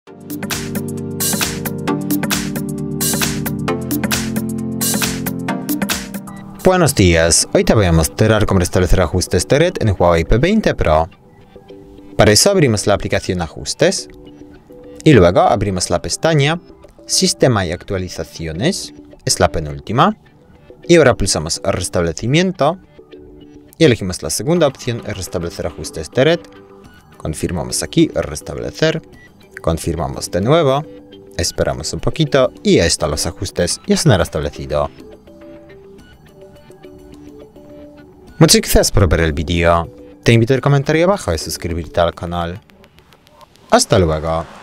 Buenos días, hoy te voy a mostrar cómo restablecer ajustes de red en Huawei P20 Pro. Para eso abrimos la aplicación Ajustes y luego abrimos la pestaña Sistema y actualizaciones, es la penúltima, y ahora pulsamos Restablecimiento y elegimos la segunda opción, Restablecer ajustes de red. Confirmamos aquí Restablecer, confirmamos de nuevo, esperamos un poquito y ya están los ajustes, ya se han restablecido. Muchas gracias por ver el vídeo. Te invito al comentario abajo y suscribirte al canal. Hasta luego.